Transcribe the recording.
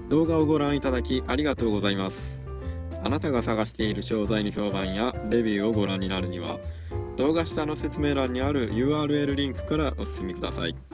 動画をご覧いただきありがとうございます。あなたが探している商材の評判やレビューをご覧になるには、動画下の説明欄にある URL リンクからお進みください。